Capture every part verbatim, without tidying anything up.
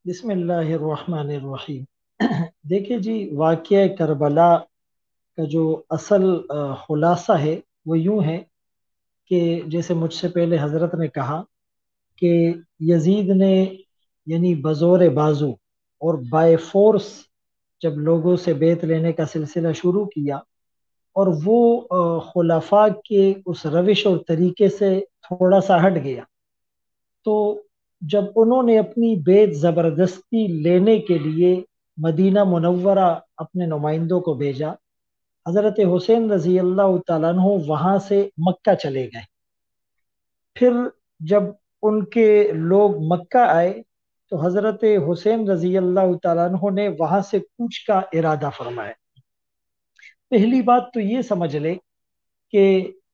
بسم اللہ الرحمن الرحیم۔ دیکھیے جی، واقعہ کربلا کا جو اصل آ، خلاصہ ہے وہ یوں ہے کہ جیسے مجھ سے پہلے حضرت نے کہا کہ یزید نے یعنی بزور بازو اور بائی فورس جب لوگوں سے بیعت لینے کا سلسلہ شروع کیا اور وہ آ، خلفاء کے اس روش اور طریقے سے تھوڑا سا ہٹ گیا، تو جب انہوں نے اپنی بیعت زبردستی لینے کے لیے مدینہ منورہ اپنے نمائندوں کو بھیجا، حضرت حسین رضی اللہ تعالیٰ عنہ وہاں سے مکہ چلے گئے۔ پھر جب ان کے لوگ مکہ آئے تو حضرت حسین رضی اللہ تعالیٰ عنہ نے وہاں سے کوچ کا ارادہ فرمایا۔ پہلی بات تو یہ سمجھ لے کہ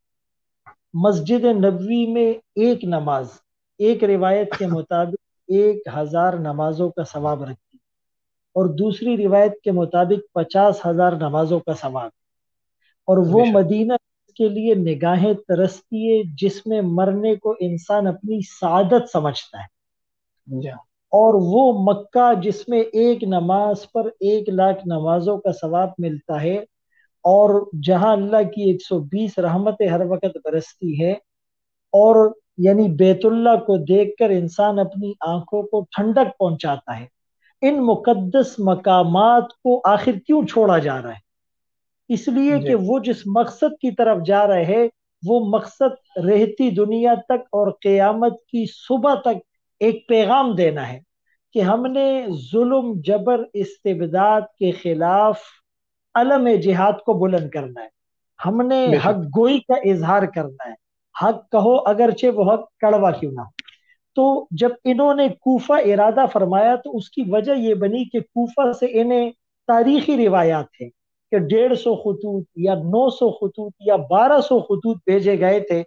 مسجد نبوی میں ایک نماز ایک روایت کے مطابق ایک ہزار نمازوں کا ثواب رکھتی، اور دوسری روایت کے مطابق پچاس ہزار نمازوں کا ثواب، اور بے وہ شک. مدینہ کے لیے نگاہیں ترستی ہے جس میں مرنے کو انسان اپنی سعادت سمجھتا ہے، جی. اور وہ مکہ جس میں ایک نماز پر ایک لاکھ نمازوں کا ثواب ملتا ہے، اور جہاں اللہ کی ایک سو بیس رحمتیں ہر وقت برستی ہے، اور یعنی بیت اللہ کو دیکھ کر انسان اپنی آنکھوں کو ٹھنڈک پہنچاتا ہے، ان مقدس مقامات کو آخر کیوں چھوڑا جا رہا ہے؟ اس لیے جی. کہ وہ جس مقصد کی طرف جا رہے ہیں وہ مقصد رہتی دنیا تک اور قیامت کی صبح تک ایک پیغام دینا ہے کہ ہم نے ظلم جبر استبداد کے خلاف علم جہاد کو بلند کرنا ہے، ہم نے بے حق شک. گوئی کا اظہار کرنا ہے، حق کہو اگرچہ وہ حق کڑوا کیوں نہ ہو۔ تو جب انہوں نے کوفہ ارادہ فرمایا تو اس کی وجہ یہ بنی کہ کوفہ سے انہیں تاریخی روایات ہیں کہ ڈیڑھ سو خطوط یا نو سو خطوط یا بارہ سو خطوط بھیجے گئے تھے،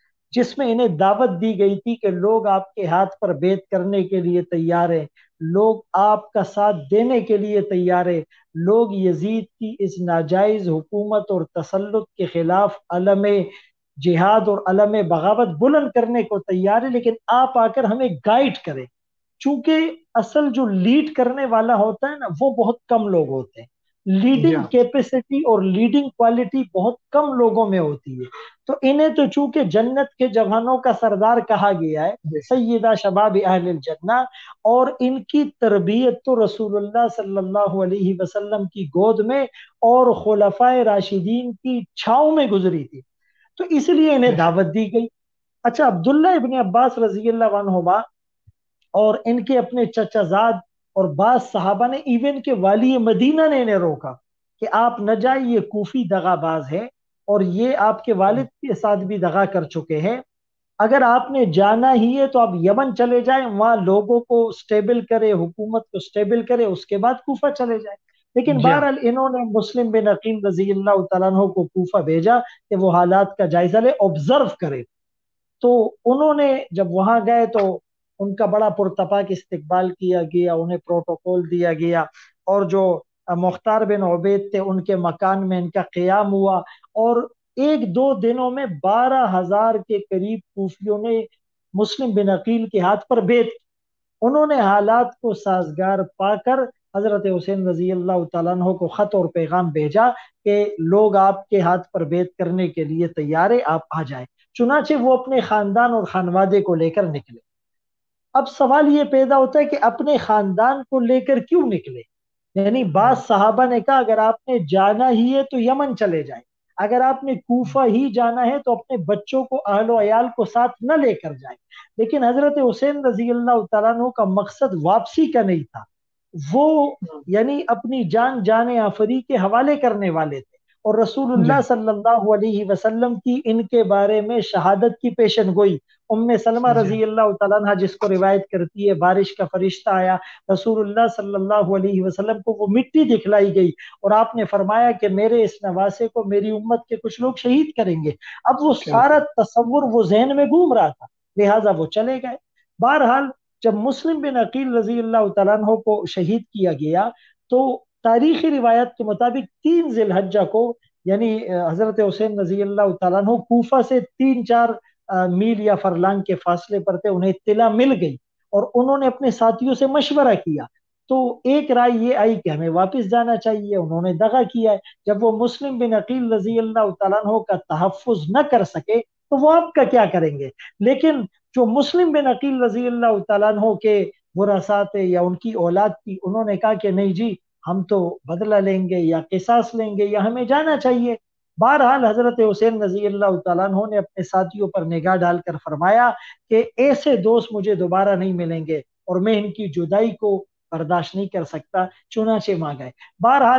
جس میں انہیں دعوت دی گئی تھی کہ لوگ آپ کے ہاتھ پر بیعت کرنے کے لیے تیار ہیں، لوگ آپ کا ساتھ دینے کے لیے تیار ہیں، لوگ یزید کی اس ناجائز حکومت اور تسلط کے خلاف علم جہاد اور علم بغاوت بلند کرنے کو تیار ہے، لیکن آپ آ کر ہمیں گائیڈ کریں۔ چونکہ اصل جو لیڈ کرنے والا ہوتا ہے نا وہ بہت کم لوگ ہوتے ہیں، جی. لیڈنگ کیپیسٹی اور لیڈنگ کوالٹی بہت کم لوگوں میں ہوتی ہے، تو انہیں تو چونکہ جنت کے جوانوں کا سردار کہا گیا ہے، بے شک. سیدہ شباب اہل الجنہ، اور ان کی تربیت تو رسول اللہ صلی اللہ علیہ وسلم کی گود میں اور خلفائے راشدین کی چھاؤں میں گزری تھی، تو اس لیے انہیں بے شک. دعوت دی گئی۔ اچھا، عبداللہ ابن عباس رضی اللہ عنہما اور ان کے اپنے چچا زاد اور بعض صحابہ نے، ایون کے والی مدینہ نے انہیں روکا کہ آپ نہ جائیں، یہ کوفی دغا باز ہے اور یہ آپ کے والد کے ساتھ بھی دغا کر چکے ہیں، اگر آپ نے جانا ہی ہے تو آپ یمن چلے جائیں، وہاں لوگوں کو سٹیبل کرے، حکومت کو سٹیبل کرے، اس کے بعد کوفہ چلے جائیں۔ لیکن جی. بہرحال انہوں نے مسلم بن عقیل رضی اللہ تعالیٰ عنہ کو کوفہ بھیجا کہ وہ حالات کا جائزہ لے، آبزرو کرے۔ تو انہوں نے جب وہاں گئے تو ان کا بڑا پرتپاک استقبال کیا گیا، انہیں پروٹوکول دیا گیا، اور جو مختار بن عبید تھے ان کے مکان میں ان کا قیام ہوا، اور ایک دو دنوں میں بارہ ہزار کے قریب کوفیوں نے مسلم بن عقیل کے ہاتھ پر بیعت کی۔ انہوں نے حالات کو سازگار پا کر حضرت حسین رضی اللہ تعالیٰ عنہ کو خط اور پیغام بھیجا کہ لوگ آپ کے ہاتھ پر بیعت کرنے کے لیے تیار ہے، آپ آ جائیں۔ چنانچہ وہ اپنے خاندان اور خانوادے کو لے کر نکلے۔ اب سوال یہ پیدا ہوتا ہے کہ اپنے خاندان کو لے کر کیوں نکلے؟ یعنی بعض صحابہ نے کہا اگر آپ نے جانا ہی ہے تو یمن چلے جائیں، اگر آپ نے کوفہ ہی جانا ہے تو اپنے بچوں کو، اہل و عیال کو ساتھ نہ لے کر جائیں۔ لیکن حضرت حسین رضی اللہ تعالیٰ عنہ کا مقصد واپسی کا نہیں تھا، وہ یعنی اپنی جان جان آفری کے حوالے کرنے والے تھے، اور رسول جی. اللہ صلی اللہ علیہ وسلم کی ان کے بارے میں شہادت کی پیشن گوئی، ام سلمہ جی. رضی اللہ تعالیٰ عنہ جس کو روایت کرتی ہے بارش کا فرشتہ آیا، رسول اللہ صلی اللہ علیہ وسلم کو وہ مٹی دکھلائی گئی اور آپ نے فرمایا کہ میرے اس نواسے کو میری امت کے کچھ لوگ شہید کریں گے۔ اب وہ کیا سارا بات. تصور وہ ذہن میں گھوم رہا تھا، لہٰذا وہ چلے گئے۔ بہرحال جب مسلم بن عقیل رضی اللہ تعالیٰ عنہ کو شہید کیا گیا تو تاریخی روایت کے مطابق تین ذی الحجہ کو، یعنی حضرت حسین رضی اللہ تعالیٰ عنہ کوفہ سے تین چار میل یا فرلانگ کے فاصلے پر تھے، انہیں اطلاع مل گئی اور انہوں نے اپنے ساتھیوں سے مشورہ کیا، تو ایک رائے یہ آئی کہ ہمیں واپس جانا چاہیے، انہوں نے دغا کیا ہے۔ جب وہ مسلم بن عقیل رضی اللہ تعالیٰ عنہ کا تحفظ نہ کر سکے تو وہ آپ کا کیا کریں گے؟ لیکن جو مسلم بن عقیل رضی اللہ تعالیٰ عنہ کے ورثاء تھے یا ان کی اولاد تھی، انہوں نے کہا کہ نہیں جی، ہم تو بدلہ لیں گے یا قصاص لیں گے یا ہمیں جانا چاہیے۔ بہرحال حضرت حسین رضی اللہ تعالیٰ عنہ نے اپنے ساتھیوں پر نگاہ ڈال کر فرمایا کہ ایسے دوست مجھے دوبارہ نہیں ملیں گے اور میں ان کی جدائی کو برداشت نہیں کر سکتا، چنانچہ وہاں گئے۔ بہرحال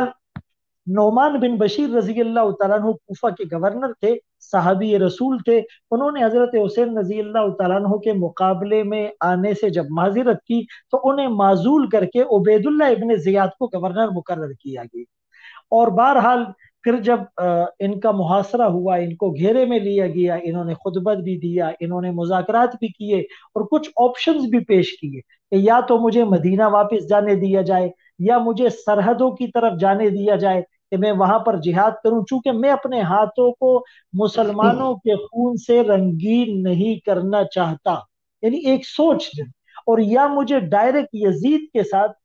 نعمان بن بشیر رضی اللہ تعالیٰ عنہ کوفہ کے گورنر تھے، صحابی رسول تھے، انہوں نے حضرت حسین رضی اللہ تعالیٰ عنہ کے مقابلے میں آنے سے جب معذرت کی تو انہیں معزول کر کے عبید اللہ ابن زیاد کو گورنر مقرر کیا گیا۔ اور بہرحال پھر جب ان کا محاصرہ ہوا، ان کو گھیرے میں لیا گیا، انہوں نے خطبت بھی دیا، انہوں نے مذاکرات بھی کیے اور کچھ آپشنز بھی پیش کیے کہ یا تو مجھے مدینہ واپس جانے دیا جائے یا مجھے سرحدوں کی طرف جانے دیا جائے کہ میں وہاں پر جہاد کروں، چونکہ میں اپنے ہاتھوں کو مسلمانوں کے خون سے رنگین نہیں کرنا چاہتا، یعنی ایک سوچ، اور یا مجھے ڈائریکٹ یزید کے ساتھ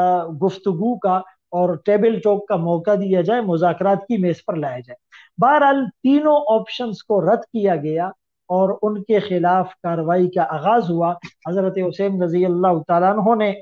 گفتگو کا اور ٹیبل ٹاک کا موقع دیا جائے، مذاکرات کی میز پر لایا جائے۔ بہرحال تینوں آپشنز کو رد کیا گیا اور ان کے خلاف کارروائی کا آغاز ہوا۔ حضرت حسین رضی اللہ تعالیٰ عنہ نے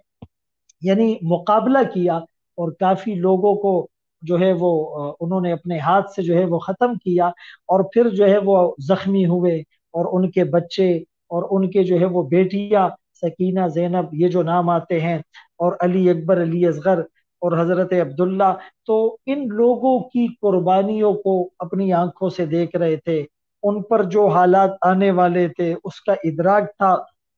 یعنی مقابلہ کیا اور کافی لوگوں کو جو ہے وہ انہوں نے اپنے ہاتھ سے جو ہے وہ ختم کیا، اور پھر جو ہے وہ زخمی ہوئے، اور ان کے بچے اور ان کے جو ہے وہ بیٹیاں سکینہ، زینب، یہ جو نام آتے ہیں، اور علی اکبر، علی اصغر اور حضرت عبداللہ، تو ان لوگوں کی قربانیوں کو اپنی آنکھوں سے دیکھ رہے تھے، ان پر جو حالات آنے والے تھے اس کا ادراک تھا۔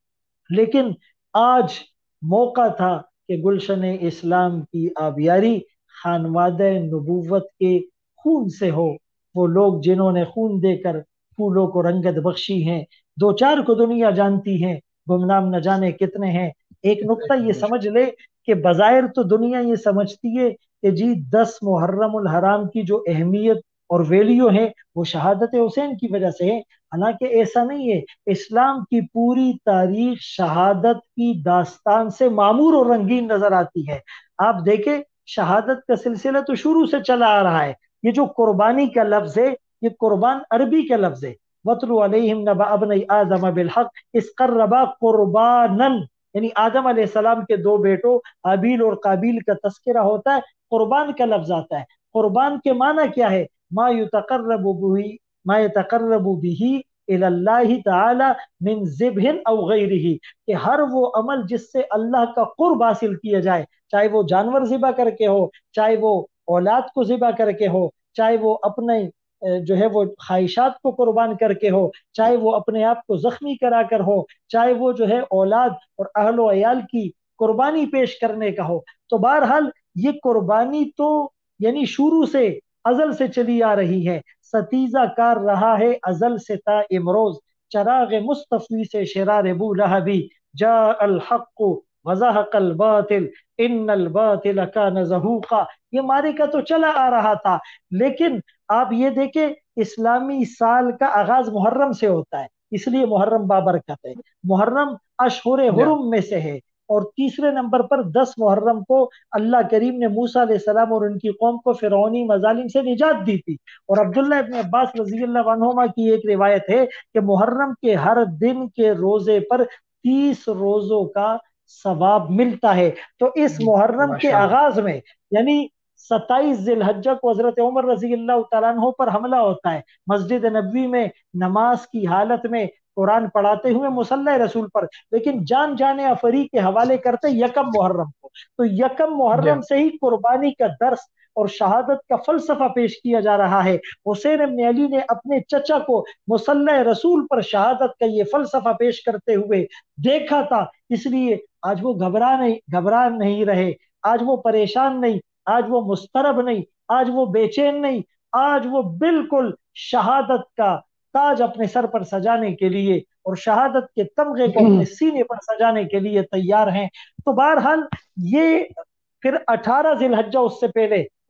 لیکن آج موقع تھا کہ گلشن اسلام کی آبیاری خانوادہ نبوت کے خون سے ہو، وہ لوگ جنہوں نے خون دے کر پھولوں کو رنگت بخشی ہیں، دو چار کو دنیا جانتی ہیں، گمنام نہ جانے کتنے ہیں۔ ایک نقطہ یہ سمجھ لے کہ بظاہر تو دنیا یہ سمجھتی ہے کہ جی دس محرم الحرام کی جو اہمیت اور ویلیو ہے وہ شہادت حسین کی وجہ سے ہے، حالانکہ ایسا نہیں ہے۔ اسلام کی پوری تاریخ شہادت کی داستان سے معمور اور رنگین نظر آتی ہے۔ آپ دیکھیں شہادت کا سلسلہ تو شروع سے چلا آ رہا ہے۔ یہ جو قربانی کا لفظ ہے، یہ قربان عربی کا لفظ ہے۔ وَاتْلُ عَلَيْهِمْ نَبَأَ ابْنَيْ آدَمَ بِالْحَقِّ إِذْ قَرَّبَا قُرْبَانًا، یعنی آدم علیہ السلام کے دو بیٹوں حابیل اور قابیل کا تذکرہ ہوتا ہے، قربان کا لفظ آتا ہے۔ قربان کے معنی کیا ہے؟ ما یتقرب به ما یتقرب به الی اللہ تعالی من ذبح او غیرہ، کہ ہر وہ عمل جس سے اللہ کا قرب حاصل کیا جائے، چاہے وہ جانور ذبح کر کے ہو، چاہے وہ اولاد کو ذبح کر کے ہو، چاہے وہ اپنے جو ہے وہ خواہشات کو قربان کر کے ہو، چاہے وہ اپنے آپ کو زخمی کرا کر ہو، چاہے وہ جو ہے اولاد اور اہل و عیال کی قربانی پیش کرنے کا ہو۔ تو بہرحال یہ قربانی تو یعنی شروع سے ازل سے چلی آ رہی ہے، ستیزہ کار رہا ہے ازل سے تا امروز، چراغ مصطفی سے شرار بو لہبی، جاء الحق وزہق الباطل ان الباطل کان زہوقا۔ یہ معرکہ تو چلا آ رہا تھا، لیکن آپ یہ دیکھیں اسلامی سال کا آغاز محرم سے ہوتا ہے، اس لیے محرم بابرکت ہے۔ محرم اشہر حرم میں سے ہے، اور تیسرے نمبر پر دس محرم کو اللہ کریم نے موسیٰ علیہ السلام اور ان کی قوم کو فرعونی مظالم سے نجات دی تھی۔ اور عبداللہ ابن عباس رضی اللہ عنہما کی ایک روایت ہے کہ محرم کے ہر دن کے روزے پر تیس روزوں کا ثواب ملتا ہے۔ تو اس محرم کے آغاز میں یعنی ستائیس ذی الحجہ کو حضرت عمر رضی اللہ تعالیٰ عنہ پر حملہ ہوتا ہے، مسجد نبوی میں نماز کی حالت میں قرآن پڑھاتے ہوئے مصلی رسول پر، لیکن جان جانے افری کے حوالے کرتے یکم محرم کو۔ تو یکم محرم سے ہی قربانی کا درس اور شہادت کا فلسفہ پیش کیا جا رہا ہے۔ حسین ابن علی نے اپنے چچا کو مصلی رسول پر شہادت کا یہ فلسفہ پیش کرتے ہوئے دیکھا تھا، اس لیے آج وہ گھبرا نہیں گھبرا نہیں رہے، آج وہ پریشان نہیں، آج وہ مضطرب نہیں، آج وہ بے چین نہیں، آج وہ بالکل شہادت کا تاج اپنے سر پر سجانے کے لیے اور شہادت کے تمغے کو اپنے سینے پر سجانے کے لیے تیار ہیں۔ تو بہرحال یہ پھر اٹھارہ ذی الحجہ اس سے پہلے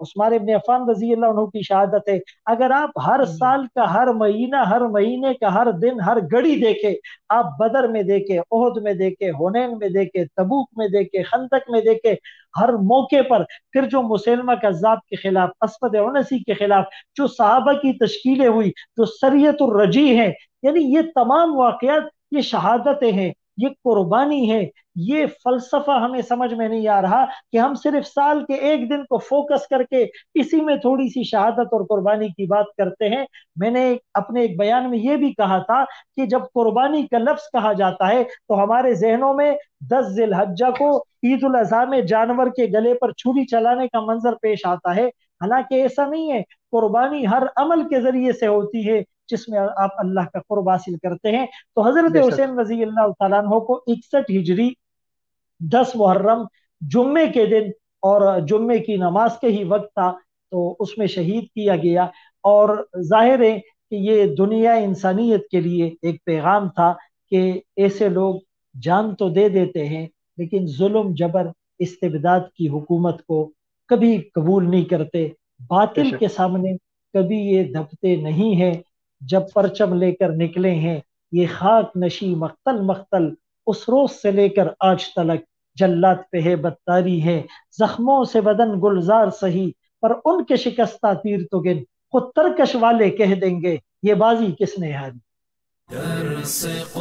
عثمان ابن عفان رضی اللہ عنہ کی شہادت ہے. اگر آپ ہر سال کا ہر مہینہ، ہر مہینے کا ہر دن، ہر گھڑی دیکھے، آپ بدر میں دیکھے، احد میں دیکھے، حنین میں دیکھے، تبوک میں دیکھے، خندق میں دیکھے، ہر موقع پر پھر جو مسلمہ کذاب کے خلاف، اسود عنسی کے خلاف جو صحابہ کی تشکیلیں ہوئی، جو سریت الرجی ہیں، یعنی یہ تمام واقعات یہ شہادتیں ہیں، یہ قربانی ہے. یہ فلسفہ ہمیں سمجھ میں نہیں آ رہا کہ ہم صرف سال کے ایک دن کو فوکس کر کے اسی میں تھوڑی سی شہادت اور قربانی کی بات کرتے ہیں. میں نے اپنے ایک بیان میں یہ بھی کہا تھا کہ جب قربانی کا لفظ کہا جاتا ہے تو ہمارے ذہنوں میں دس ذی الحجہ کو عید الاضحیٰ میں جانور کے گلے پر چھری چلانے کا منظر پیش آتا ہے. حالانکہ ایسا نہیں ہے. قربانی ہر عمل کے ذریعے سے ہوتی ہے جس میں آپ اللہ کا قرب حاصل کرتے ہیں. تو حضرت بے شک حسین رضی اللہ تعالیٰ عنہ کو اکسٹھ ہجری دس محرم جمعے کے دن اور جمعے کی نماز کے ہی وقت تھا، تو اس میں شہید کیا گیا. اور ظاہر ہے کہ یہ دنیا انسانیت کے لیے ایک پیغام تھا کہ ایسے لوگ جان تو دے دیتے ہیں لیکن ظلم، جبر، استبداد کی حکومت کو کبھی قبول نہیں کرتے، بے باطل شک کے سامنے کبھی یہ دبتے نہیں ہیں. جب پرچم لے کر نکلے ہیں یہ خاک نشی مقتل مقتل، اس روز سے لے کر آج تلک جلات پہ ہے بدتاری ہے. زخموں سے بدن گلزار سہی، پر ان کے شکستہ تیر تو گن، خود ترکش والے کہہ دیں گے یہ بازی کس نے ہاری. Dars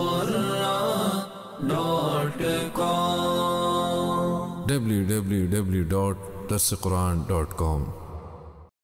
Quran dot com W W W dot Dars Quran dot کام